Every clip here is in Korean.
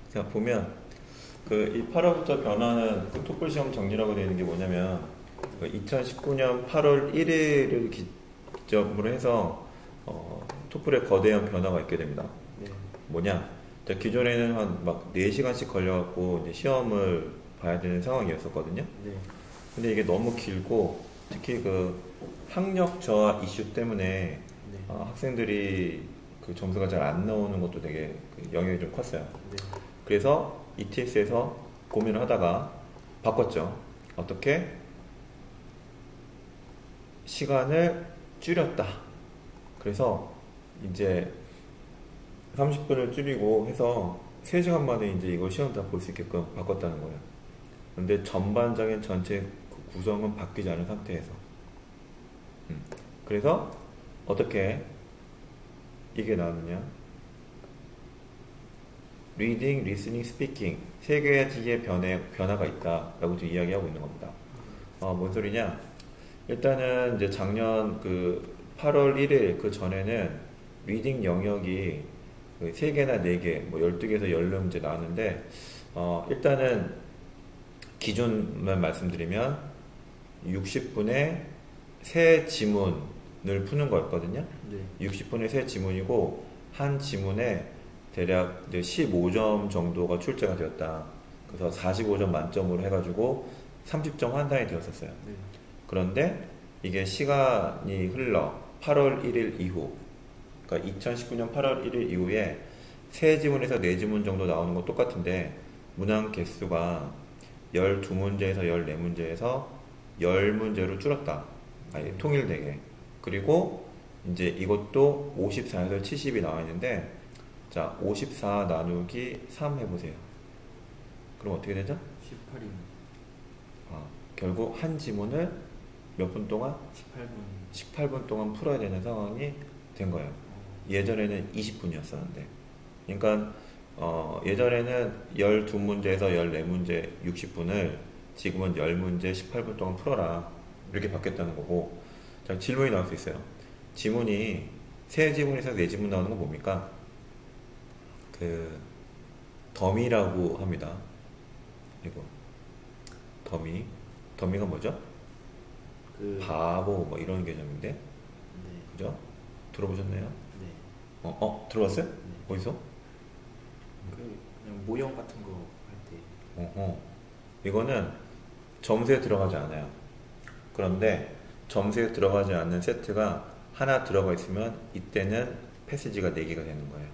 자, 보면 이 8월부터 변화는 토플 시험 정리라고 되어 있는 게 뭐냐면 2019년 8월 1일을 기점으로 해서 토플에 거대한 변화가 있게 됩니다. 네. 뭐냐? 자, 기존에는 한 막 4시간씩 걸려갖고 이제 시험을 봐야 되는 상황이었었거든요. 네. 근데 이게 너무 길고 특히 학력 저하 이슈 때문에 네. 학생들이 점수가 잘 안 나오는 것도 되게 영향이 좀 컸어요. 네. 그래서 ETS에서 고민을 하다가 바꿨죠. 어떻게? 시간을 줄였다. 그래서 이제 30분을 줄이고 해서 3시간 만에 이제 이걸 시험 다 볼 수 있게끔 바꿨다는 거예요. 근데 전반적인 전체 구성은 바뀌지 않은 상태에서. 그래서 어떻게 이게 나오느냐? 리딩, 리스닝, 스피킹 세 가지의 변화가 있다라고 지금 이야기하고 있는 겁니다. 뭔 소리냐? 일단은 이제 작년 8월 1일 그 전에는 리딩 영역이 3개나 4개, 뭐 12개에서 14문제 나왔는데 일단은 기준만 말씀드리면 60분에 세 지문을 푸는 거였거든요. 네. 60분에 세 지문이고 한 지문에 대략 이제 15점 정도가 출제가 되었다. 그래서 45점 만점으로 해가지고 30점 환산이 되었었어요. 네. 그런데 이게 시간이 흘러 8월 1일 이후, 그러니까 2019년 8월 1일 이후에 세 지문에서 네 지문 정도 나오는 건 똑같은데 문항 개수가 12문제에서 14문제에서 10문제로 줄었다. 아니, 통일되게. 그리고 이제 이것도 54에서 70이 나와 있는데, 자, 54 나누기 3 해보세요. 그럼 어떻게 되죠? 18분. 결국 한 지문을 몇 분 동안? 18분. 18분 동안 풀어야 되는 상황이 된 거예요. 예전에는 20분이었었는데. 그러니까 예전에는 12문제에서 14문제 60분을 지금은 10문제 18분 동안 풀어라. 이렇게 바뀌었다는 거고. 자, 질문이 나올 수 있어요. 지문이 세 지문에서 네 지문 나오는 건 뭡니까? 더미라고 합니다. 이거 더미가 뭐죠? 바보 뭐 이런 개념인데, 네. 그죠? 들어보셨나요? 네. 들어봤어요? 네. 어디서? 그냥 모형 같은 거 할 때. 이거는 점수에 들어가지 않아요. 그런데 점수에 들어가지 않는 세트가 하나 들어가 있으면 이때는 패시지가 4개가 되는 거예요.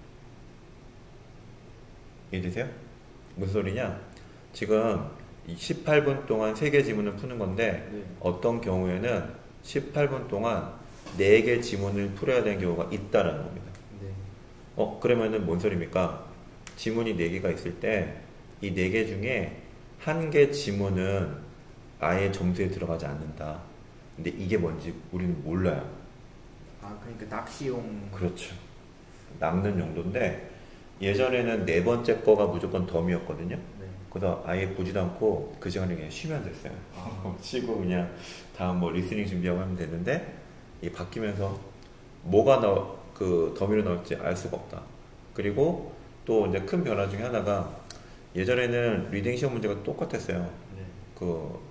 이해되세요? 무슨 소리냐? 지금 18분 동안 3개 지문을 푸는 건데, 네. 어떤 경우에는 18분 동안 4개 지문을 풀어야 되는 경우가 있다는 겁니다. 네. 그러면은 뭔 소리입니까? 지문이 4개가 있을 때 이 4개 중에 1개 지문은 아예 점수에 들어가지 않는다. 근데 이게 뭔지 우리는 몰라요. 그러니까 낚시용. 그렇죠. 낚는 용도인데, 예전에는 4번째 거가 무조건 덤이었거든요. 네. 그래서 아예 보지도 않고 그 시간에 그냥 쉬면 됐어요. 쉬고 그냥 다음 리스닝 준비하고 하면 되는데, 이게 바뀌면서 뭐가 더미로 나올지 알 수가 없다. 그리고 또 이제 큰 변화 중에 하나가, 예전에는 리딩 시험 문제가 똑같았어요. 네.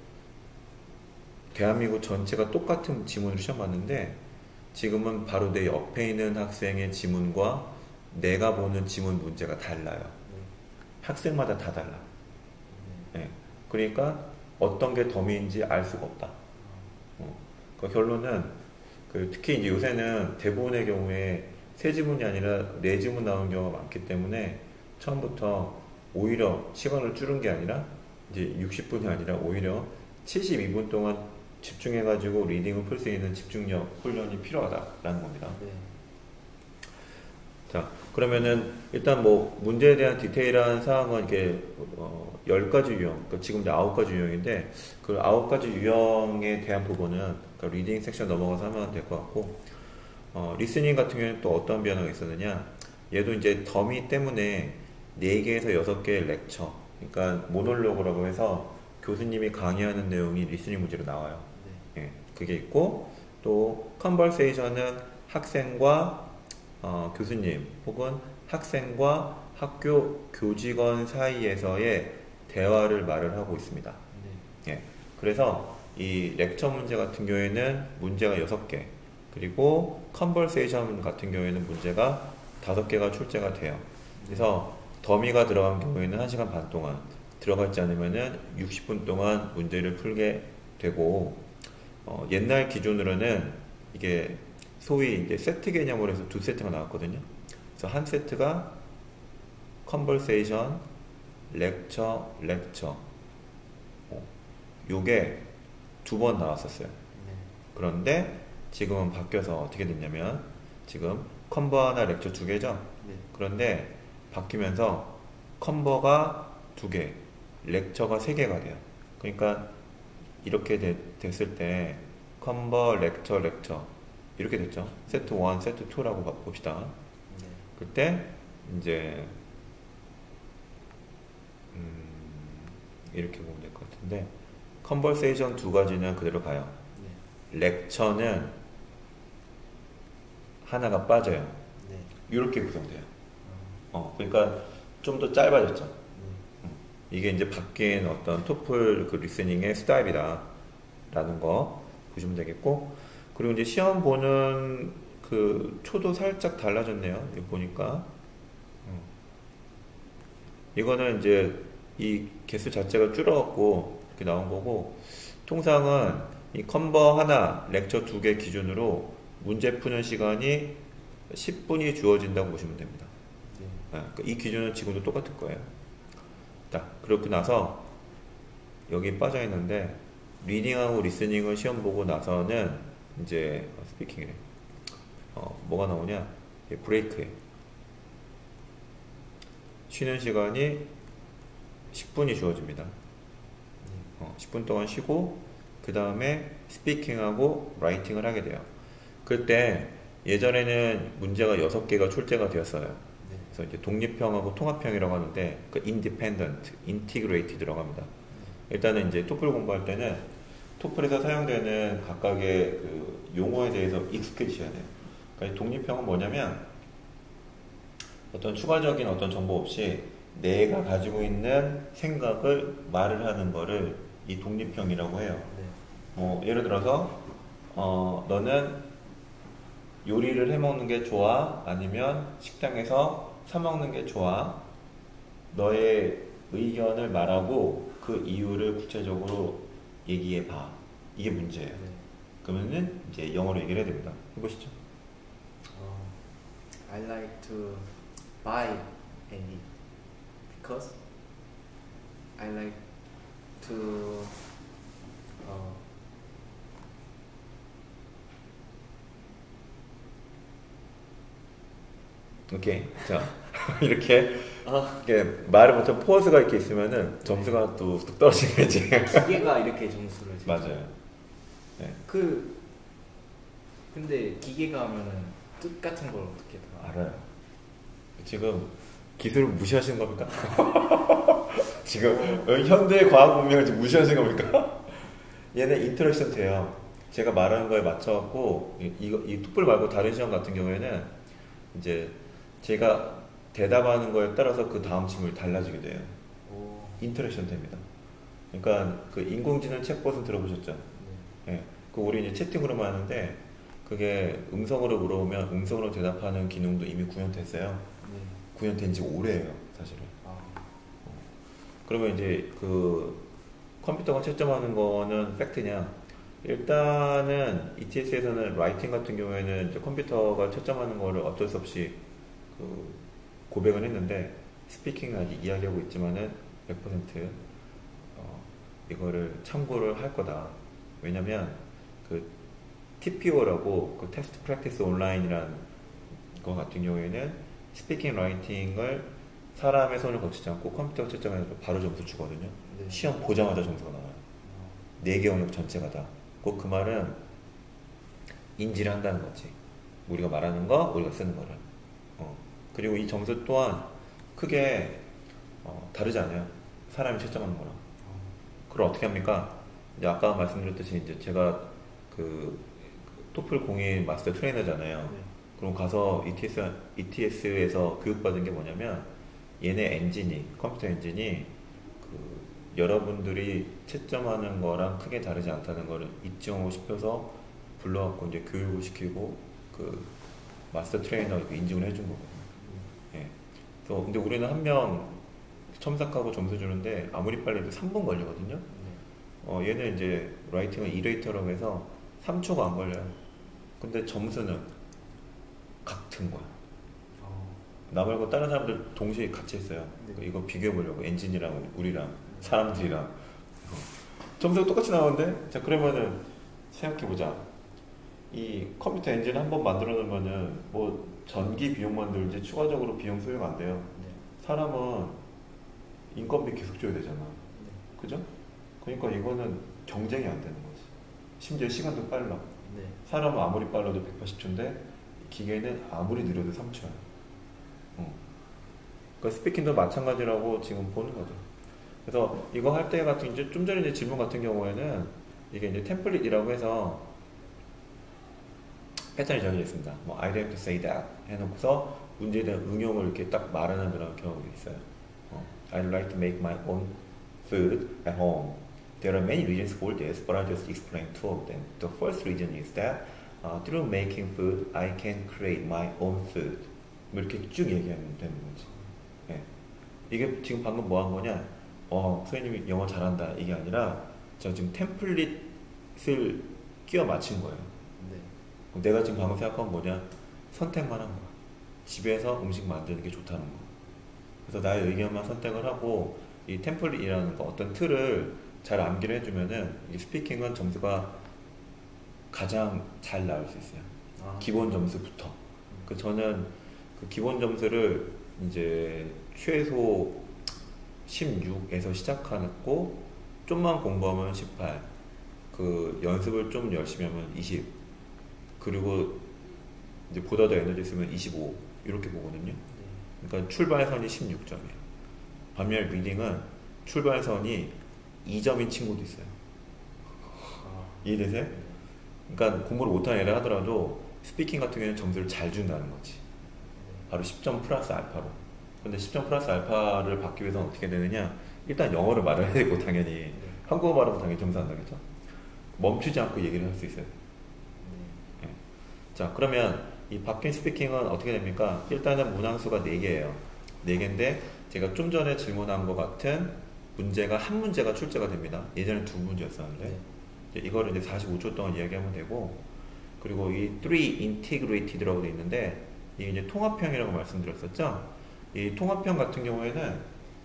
대한민국 전체가 똑같은 지문으로 시험 봤는데, 지금은 바로 내 옆에 있는 학생의 지문과 내가 보는 지문 문제가 달라요. 네. 학생마다 다 달라. 네. 네. 그러니까 어떤 게 더미인지 알 수가 없다. 그 결론은 특히 이제 요새는 대부분의 경우에 세 지문이 아니라 네 지문 나오는 경우가 많기 때문에 처음부터 오히려 시간을 줄인 게 아니라 이제 60분이 아니라 오히려 72분 동안 집중해가지고 리딩을 풀 수 있는 집중력 훈련이 필요하다라는 겁니다. 네. 자, 그러면은 일단 문제에 대한 디테일한 사항은 이렇게 10가지 유형, 그러니까 지금 이제 9가지 유형인데, 그 9가지 유형에 대한 부분은 그러니까 리딩 섹션 넘어가서 하면 될 것 같고, 리스닝 같은 경우에는 또 어떤 변화가 있었느냐? 얘도 이제 더미 때문에 4개에서 6개의 렉처, 그러니까 모놀로그라고 해서 교수님이 강의하는 내용이 리스닝 문제로 나와요. 네. 예, 그게 있고, 또 컨버세이션은 학생과 교수님 혹은 학생과 학교 교직원 사이에서의 대화를 말을 하고 있습니다. 예. 그래서 이 렉처 문제 같은 경우에는 문제가 6개, 그리고 컨버세이션 같은 경우에는 문제가 5개가 출제가 돼요. 그래서 더미가 들어간 경우에는 1시간 반 동안, 들어가지 않으면은 60분 동안 문제를 풀게 되고, 옛날 기준으로는 이게 소위 이제 세트 개념으로 해서 2세트가 나왔거든요. 그래서 한 세트가 컨버세이션, 렉처, 요게 2번 나왔었어요. 그런데 지금은 바뀌어서 어떻게 됐냐면, 지금 컨버 하나, 렉처 2개죠? 그런데 바뀌면서 컨버가 2개, 렉처가 3개가 돼요. 그러니까 이렇게 됐을 때 컨버, 렉처 이렇게 됐죠. 세트 1, 세트 2라고 봅시다. 그때 이제 이렇게 보면 될 것 같은데, 컨버세이션 2가지는 그대로 가요. 렉처는 하나가 빠져요. 이렇게 구성돼요. 그러니까 좀 더 짧아졌죠. 이게 이제 바뀐 어떤 토플 그 리스닝의 스타일이다 라는 거 보시면 되겠고, 그리고 이제 시험 보는 그 초도 살짝 달라졌네요. 이거 보니까 이거는 이제 이 개수 자체가 줄어갖고 이렇게 나온 거고, 통상은 이 컨버 하나, 렉처 2개 기준으로 문제 푸는 시간이 10분이 주어진다고 보시면 됩니다. 이 기준은 지금도 똑같을 거예요. 자, 그렇게 나서 여기 빠져 있는데, 리딩하고 리스닝을 시험 보고 나서는 이제 스피킹이래. 뭐가 나오냐? 브레이크에 쉬는 시간이 10분이 주어집니다. 10분 동안 쉬고 그 다음에 스피킹하고 라이팅을 하게 돼요. 그때 예전에는 문제가 6개가 출제가 되었어요. 그래서 이제 독립형하고 통합형이라고 하는데, 그 independent, integrated 들어갑니다. 일단은 이제 토플 공부할 때는 토플에서 사용되는 각각의 그 용어에 대해서 익숙해지셔야 돼요. 그러니까 독립형은 뭐냐면, 어떤 추가적인 어떤 정보 없이 내가 가지고 있는 생각을 말을 하는 거를 이 독립형이라고 해요. 뭐 예를 들어서 너는 요리를 해 먹는 게 좋아? 아니면 식당에서 사 먹는 게 좋아? 너의 의견을 말하고 그 이유를 구체적으로 얘기해 봐. 이게 문제예요. 그러면은 이제 영어로 얘기를 해야 됩니다. 해보시죠. I like to buy and eat because I like to 오케이. 자, 이렇게 말을 못하면 포즈가 이렇게 있으면은 점수가 또 뚝 떨어지겠지. 기계가 이렇게 점수를 맞아요. 네. 근데 기계가 하면은 뜻 같은 걸 어떻게 알아요. 지금 기술을 무시하시는 겁니까? 지금 현대 과학 문명을 지금 무시하시는 겁니까? 얘네 인터랙션 돼요. 제가 말하는 거에 맞춰갖고 이 토플 말고 다른 시험 같은 경우에는 이제 제가 대답하는 거에 따라서 그 다음 질문이 달라지게 돼요. 인터랙션 됩니다. 그러니까 그 인공지능 챗봇은 들어보셨죠? 네. 그 우리 이제 채팅으로만 하는데, 그게 음성으로 물어보면 음성으로 대답하는 기능도 이미 구현됐어요. 구현된 지 오래예요, 사실은. 그러면 이제 그 컴퓨터가 채점하는 거는 팩트냐? 일단은 ETS에서는 라이팅 같은 경우에는 이제 컴퓨터가 채점하는 거를 어쩔 수 없이 그 고백은 했는데, 스피킹은 아직 이야기하고 있지만은 100% 이거를 참고를 할 거다. 왜냐면 그 TPO라고 그 테스트 프랙티스 온라인이라는 거 같은 경우에는 스피킹 라이팅을 사람의 손을 거치지 않고 컴퓨터가 채점해서 바로 점수 주거든요. 시험 보자마자 점수가 나와요. 4개 영역 전체가 다. 꼭 그 말은 인지를 한다는 거지. 우리가 말하는 거, 우리가 쓰는 거를. 그리고 이 점수 또한 크게 다르지 않아요. 사람이 채점하는 거랑. 그걸 어떻게 합니까? 이제 아까 말씀드렸듯이 이제 제가 그 토플 공인 마스터 트레이너잖아요. 그럼 가서 ETS에서 교육받은 게 뭐냐면, 얘네 엔진이 컴퓨터 엔진이 그 여러분들이 채점하는 거랑 크게 다르지 않다는 거를 입증하고 싶어서 불러갖고 이제 교육을 시키고 그 마스터 트레이너 인증을 해준 거거든요. 예. 그래서 근데 우리는 한 명 첨삭하고 점수 주는데 아무리 빨리 해도 3분 걸리거든요. 얘는 이제 라이팅은 이레이터라고 해서 3초가 안 걸려요. 근데 점수는 같은 거야. 나 말고 다른 사람들 동시에 같이 했어요. 네. 이거 비교해 보려고 엔진이랑 우리랑 사람들이랑 점수가 똑같이 나오는데, 자 그러면은 생각해 보자. 이 컴퓨터 엔진 한 번 만들어 놓으면은 뭐 전기 비용만 들지 추가적으로 비용 소용 안 돼요. 네. 사람은 인건비 계속 줘야 되잖아. 네. 그죠? 그러니까 이거는 경쟁이 안 되는 거지. 심지어 시간도 빨라. 네. 사람은 아무리 빨라도 180초인데 기계는 아무리 느려도 3초야. 그러니까 스피킹도 마찬가지라고 지금 보는 거죠. 그래서 이거 할 때 같은 이제 좀 전에 이제 질문 같은 경우에는 이게 이제 템플릿이라고 해서 패턴이 정해져 있습니다. 뭐 I have to say that 해놓고서 문제에 대한 응용을 이렇게 딱 말하는 그런 경우가 있어요. I'd like to make my own food at home. There are many reasons for this, but I'll just explain two of them. The first reason is that through making food, I can create my own food. 뭐 이렇게 쭉 얘기하면 되는 거지. 예. 이게 지금 방금 뭐 한 거냐? 선생님이 영어 잘한다 이게 아니라 저 지금 템플릿을 끼워 맞춘 거예요. 네. 내가 지금 방금 생각한 건 뭐냐? 선택만 한 거야. 집에서 음식 만드는 게 좋다는 거. 그래서 나의 의견만 선택을 하고 이 템플릿이라는 거 어떤 틀을 잘 암기를 해주면은 이 스피킹은 점수가 가장 잘 나올 수 있어요. 기본 점수부터. 그 저는 그 기본 점수를 이제 최소 16에서 시작하고 좀만 공부하면 18, 그 연습을 좀 열심히 하면 20, 그리고 이제 보다 더 에너지 쓰면 25 이렇게 보거든요. 그러니까 출발선이 16점이에요. 반면 리딩은 출발선이 2점인 친구도 있어요. 이해되세요? 그러니까 공부를 못하는 애를 하더라도 스피킹 같은 경우에는 점수를 잘 준다는 거지. 바로 10점 플러스 알파로. 근데 10점 플러스 알파를 받기 위해서는 어떻게 되느냐? 일단 영어를 말해야 되고 당연히 한국어 말하면 당연히 점수 안 나겠죠? 멈추지 않고 얘기를 할 수 있어요. 네. 자, 그러면 이 바뀐 스피킹은 어떻게 됩니까? 일단은 문항수가 4개예요. 4개인데 제가 좀 전에 질문한 것 같은 문제가 한 문제가 출제가 됩니다. 예전에 2문제였었는데 이거를 이제 45초 동안 이야기하면 되고, 그리고 이 3 integrated라고 되어 있는데 이게 이제 통합형이라고 말씀드렸었죠. 이 통합형 같은 경우에는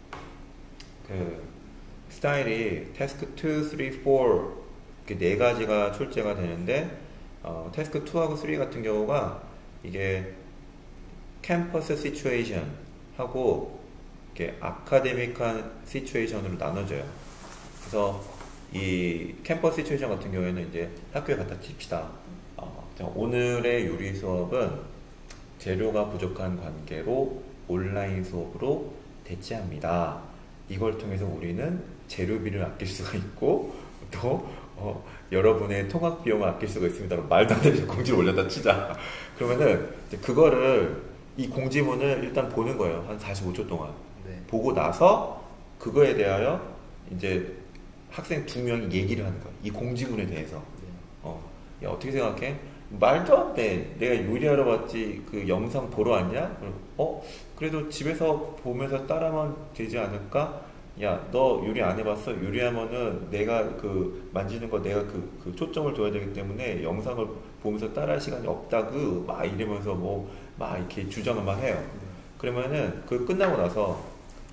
그 스타일이 태스크 2, 3, 4 이렇게 4가지가 출제가 되는데 태스크 2하고 3 같은 경우가 이게 캠퍼스 시츄에이션 하고 이렇게 아카데믹한 시츄에이션으로 나눠져요. 그래서 이 캠퍼스 시츄에이션 같은 경우에는 이제 학교에 갖다 칩시다. 오늘의 요리 수업은 재료가 부족한 관계로 온라인 수업으로 대체합니다. 이걸 통해서 우리는 재료비를 아낄 수가 있고 또 여러분의 통학 비용을 아낄 수가 있습니다. 말도 안 되는 공지를 올렸다 치자. 그러면은 이제 그거를 이 공지문을 일단 보는 거예요. 한 45초 동안. 네. 보고 나서 그거에 대하여 이제 학생 2명이 얘기를 하는 거예요. 이 공지문에 대해서. 야, 어떻게 생각해? 말도 안 돼. 내가 요리하러 왔지 그 영상 보러 왔냐? 그래도 집에서 보면서 따라하면 되지 않을까? 야, 너 요리 안 해봤어? 요리하면은 내가 그 만지는 거 내가 그 초점을 둬야 되기 때문에 영상을 보면서 따라할 시간이 없다고 막 이러면서 뭐 막 이렇게 주장을 막 해요. 그러면은 그 끝나고 나서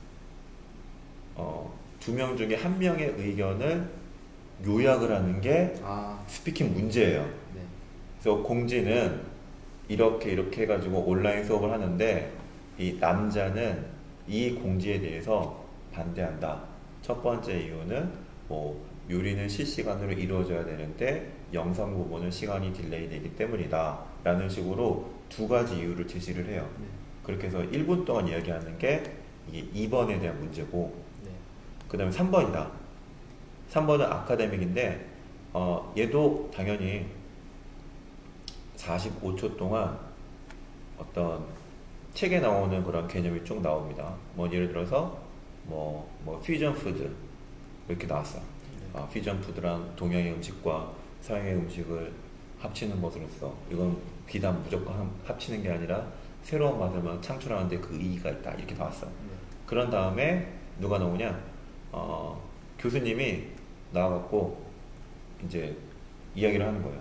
2명 중에 1명의 의견을 요약을 하는 게 스피킹 문제예요. 네. 그래서 공지는 이렇게 해가지고 온라인 수업을 하는데 이 남자는 이 공지에 대해서 반대한다. 첫 번째 이유는 뭐 요리는 실시간으로 이루어져야 되는데 영상 부분은 시간이 딜레이 되기 때문이다 라는 식으로 2가지 이유를 제시를 해요. 네. 그렇게 해서 1분 동안 이야기하는 게 이게 2번에 대한 문제고, 네. 그 다음에 3번이다. 3번은 아카데믹인데 얘도 당연히 45초 동안 어떤 책에 나오는 그런 개념이 쭉 나옵니다. 뭐 예를 들어서 퓨전 푸드 이렇게 나왔어. 퓨전 푸드란 동양의 음식과 서양의 음식을 합치는 것으로서 이건 비단 무조건 합치는 게 아니라 새로운 맛을 창출하는데 그 의의가 있다 이렇게 나왔어. 그런 다음에 누가 나오냐? 교수님이 나와갖고 이제 이야기를 하는 거예요.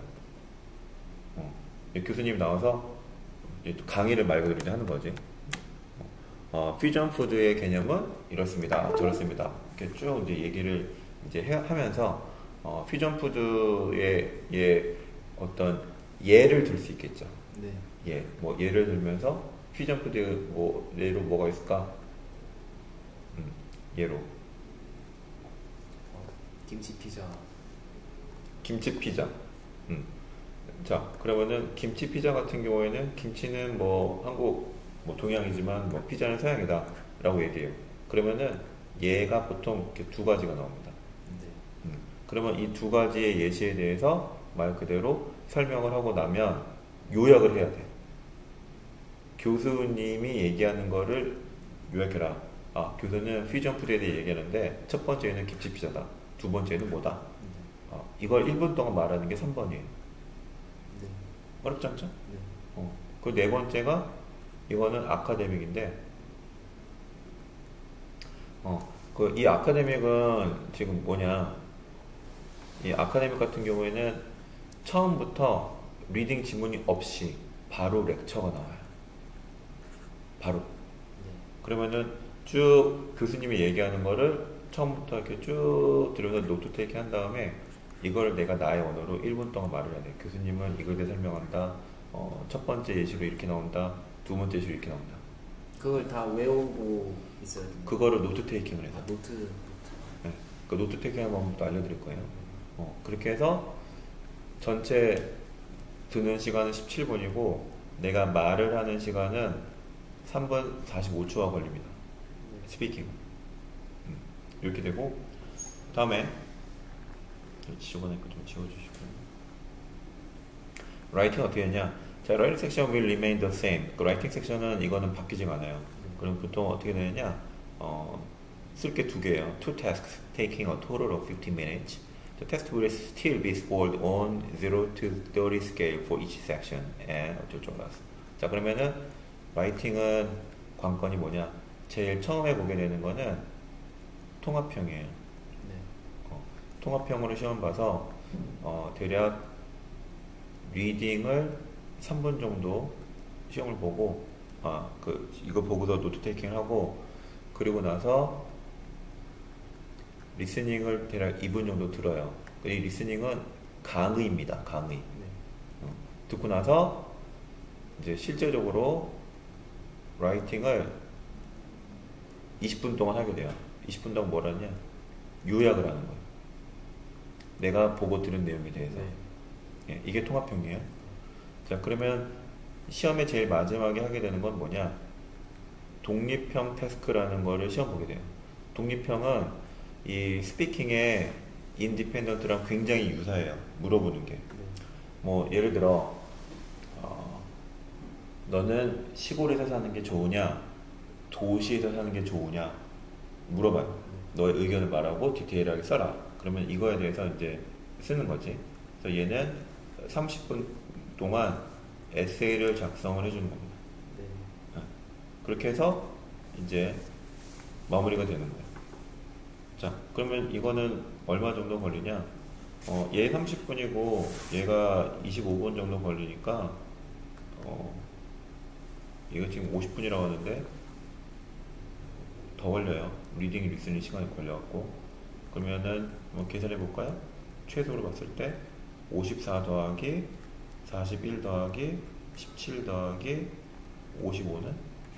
교수님이 나와서 이제 또 강의를 말 그대로 이제 하는 거지. 퓨전 푸드의 개념은 이렇습니다, 저렇습니다. 이렇게 쭉 이제 얘기를 이제 하면서 퓨전 푸드의 어떤 예를 들 수 있겠죠. 네. 예, 뭐 예를 들면서 퓨전 푸드 뭐 예로 뭐가 있을까? 예로 김치 피자. 김치 피자. 자, 그러면은 김치 피자 같은 경우에는 김치는 뭐 한국 뭐 동양이지만 뭐 피자는 서양이다라고 얘기해요. 그러면은 얘가 보통 이렇게 두 가지가 나옵니다. 네. 그러면 이 두 가지의 예시에 대해서 말 그대로 설명을 하고 나면 요약을 해야 돼. 교수님이 얘기하는 거를 요약해라. 교수는 퓨전 푸드에 대해 얘기하는데 첫 번째는 김치 피자다. 두 번째는 뭐다. 이걸 1분 동안 말하는 게 3번이에요. 네. 어렵지 않죠? 네. 그 네 번째가 이거는 아카데믹인데 이 아카데믹은 지금 뭐냐, 이 아카데믹 같은 경우에는 처음부터 리딩 지문이 없이 바로 렉처가 나와요. 바로. 네. 그러면은 쭉 교수님이 얘기하는 거를 처음부터 이렇게 쭉 들으면서 노트 테이킹 한 다음에 이걸 내가 나의 언어로 1분 동안 말을 해야 돼. 교수님은 이걸 대해 설명한다. 첫 번째 예시로 이렇게 나온다. 두 번째 예시로 이렇게 나온다. 그걸 다 외우고 있어야 돼요. 그거를 노트 테이킹을 해서. 노트. 네. 그 노트 테이킹 방법도 알려드릴 거예요. 그렇게 해서 전체 드는 시간은 17분이고 내가 말을 하는 시간은 3분 45초가 걸립니다. 스피킹. 이렇게 되고 다음에 지저분하니까 좀 지워주시고 라이팅 어떻게 했냐. 자, writing section will remain the same. 그 writing section은 이거는 바뀌지가 않아요. 그럼 보통 어떻게 되느냐, 쓸 게 두 개예요. Two tasks taking a total of 15 minutes. The test will still be scored on 0 to 30 scale for each section. and 어쩌고저쩌고. 자, 그러면은 writing은 관건이 뭐냐, 제일 처음에 보게 되는 거는 통합형이에요. 네. 통합형으로 시험 봐서 대략 리딩을 3분 정도 시험을 보고 이거 보고서 노트 테이킹을 하고 그리고 나서 리스닝을 대략 2분 정도 들어요. 이 리스닝은 강의입니다. 강의. 네. 듣고 나서 이제 실제적으로 라이팅을 20분 동안 하게 돼요. 20분 동안 뭘 하냐? 요약을 하는 거예요. 내가 보고 들은 내용에 대해서. 네. 예, 이게 통합형이에요. 자, 그러면 시험에 제일 마지막에 하게 되는 건 뭐냐? 독립형 태스크라는 거를 시험 보게 돼요. 독립형은 이 스피킹의 인디펜던트랑 굉장히 유사해요. 물어보는 게. 네. 뭐 예를 들어 너는 시골에서 사는 게 좋으냐 도시에서 사는 게 좋으냐 물어봐요. 너의 의견을 말하고 디테일하게 써라. 그러면 이거에 대해서 이제 쓰는 거지. 그래서 얘는 30분 동안 에세이를 작성을 해주는 겁니다. 네. 그렇게 해서 이제 마무리가 되는 거예요. 자, 그러면 이거는 얼마 정도 걸리냐? 얘 30분이고 얘가 25분 정도 걸리니까 얘가 지금 50분이라고 하는데 더 걸려요. 리딩, 리스닝 시간이 걸려갖고. 그러면은 뭐 계산해 볼까요? 최소로 봤을 때 54 더하기 41 더하기 17 더하기 55는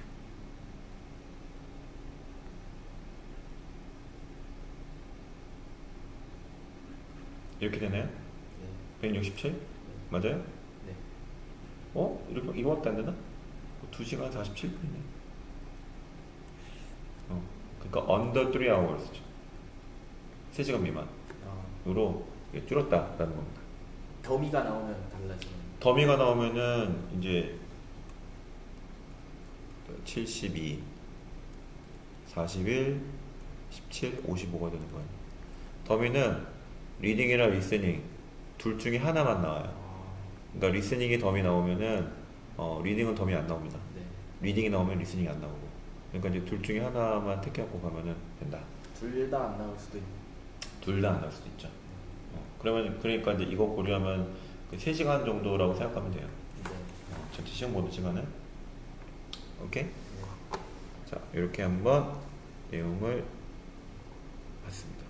이렇게 되나요? 네. 167? 맞아요? 네. 이거밖에 안 되나? 2시간 47분이네. 그러니까 under 3 hours. 3시간 미만으로 줄었다라는 겁니다. 더미가 나오면 달라지는. 더미가 나오면은 이제 72, 41, 17, 55가 되는 거예요. 더미는 리딩이나 리스닝 둘 중에 하나만 나와요. 그러니까 리스닝이 더미 나오면은 리딩은 더미 안 나옵니다. 네. 리딩이 나오면 리스닝이 안 나오고. 그러니까 이제 둘 중에 하나만 택해갖고 가면은 된다. 둘 다 안 나올 수도 있네. 둘 다 안 나올 수도 있죠. 그러니까 이제 이거 고려하면 그 3시간 정도라고 생각하면 돼요. 네. 전체 시험 보는 시간은. 오케이? 네. 자, 이렇게 한번 내용을 봤습니다.